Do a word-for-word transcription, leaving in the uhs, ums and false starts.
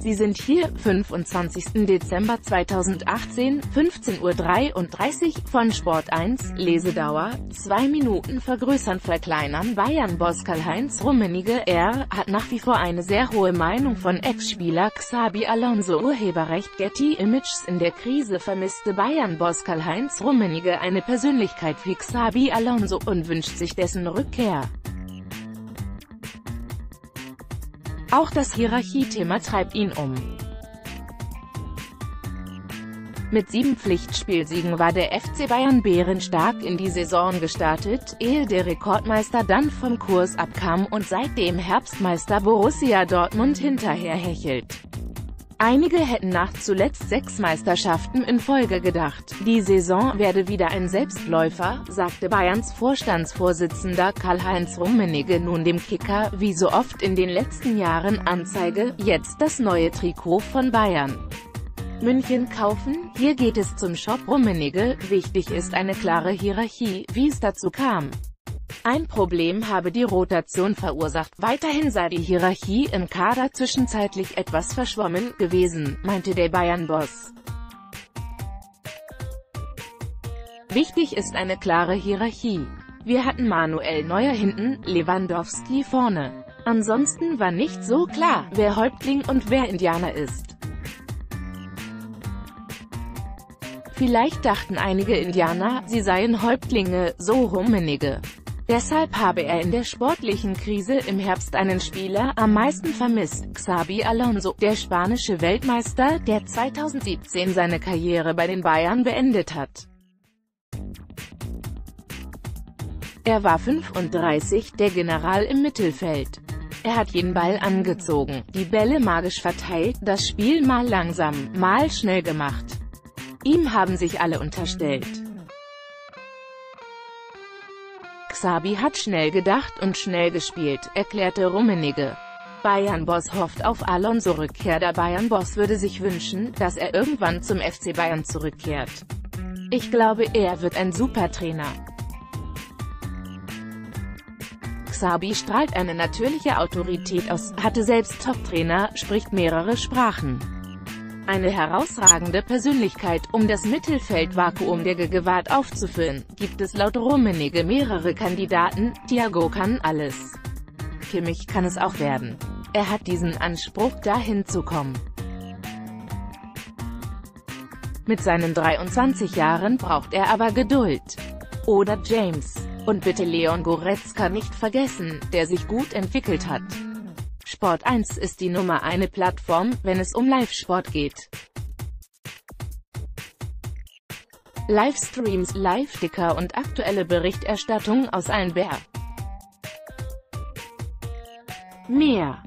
Sie sind hier, fünfundzwanzigsten Dezember zweitausendachtzehn, fünfzehn Uhr dreiunddreißig, von Sport eins, Lesedauer, zwei Minuten vergrößern verkleinern. Bayern-Boss Karl-Heinz Rummenigge, er, hat nach wie vor eine sehr hohe Meinung von Ex-Spieler Xabi Alonso. Urheberrecht Getty Images. In der Krise vermisste Bayern-Boss Karl-Heinz Rummenigge eine Persönlichkeit wie Xabi Alonso und wünscht sich dessen Rückkehr. Auch das Hierarchiethema treibt ihn um. Mit sieben Pflichtspielsiegen war der F C Bayern bärenstark in die Saison gestartet, ehe der Rekordmeister dann vom Kurs abkam und seitdem Herbstmeister Borussia Dortmund hinterherhechelt. Einige hätten nach zuletzt sechs Meisterschaften in Folge gedacht, die Saison werde wieder ein Selbstläufer, sagte Bayerns Vorstandsvorsitzender Karl-Heinz Rummenigge nun dem Kicker, wie so oft in den letzten Jahren Anzeige, jetzt das neue Trikot von Bayern München kaufen, hier geht es zum Shop Rummenigge, wichtig ist eine klare Hierarchie, wie es dazu kam. Ein Problem habe die Rotation verursacht, weiterhin sei die Hierarchie im Kader zwischenzeitlich etwas verschwommen gewesen, meinte der Bayern-Boss. Wichtig ist eine klare Hierarchie. Wir hatten Manuel Neuer hinten, Lewandowski vorne. Ansonsten war nicht so klar, wer Häuptling und wer Indianer ist. Vielleicht dachten einige Indianer, sie seien Häuptlinge, so Rummenigge. Deshalb habe er in der sportlichen Krise im Herbst einen Spieler am meisten vermisst, Xabi Alonso, der spanische Weltmeister, der zweitausendsiebzehn seine Karriere bei den Bayern beendet hat. Er war fünfunddreißig, der General im Mittelfeld. Er hat jeden Ball angezogen, die Bälle magisch verteilt, das Spiel mal langsam, mal schnell gemacht. Ihm haben sich alle unterstellt. Xabi hat schnell gedacht und schnell gespielt, erklärte Rummenigge. Bayern-Boss hofft auf Alonso-Rückkehr. Der Bayern-Boss würde sich wünschen, dass er irgendwann zum F C Bayern zurückkehrt. Ich glaube, er wird ein super Trainer. Xabi strahlt eine natürliche Autorität aus, hatte selbst Top-Trainer, spricht mehrere Sprachen. Eine herausragende Persönlichkeit, um das Mittelfeldvakuum der Gegenwart aufzufüllen, gibt es laut Rummenigge mehrere Kandidaten. Thiago kann alles. Kimmich kann es auch werden. Er hat diesen Anspruch, dahin zu kommen. Mit seinen dreiundzwanzig Jahren braucht er aber Geduld. Oder James. Und bitte Leon Goretzka nicht vergessen, der sich gut entwickelt hat. Sport eins ist die Nummer eine Plattform, wenn es um Live-Sport geht. Livestreams, Live-Ticker und aktuelle Berichterstattung aus allen Bär. Mehr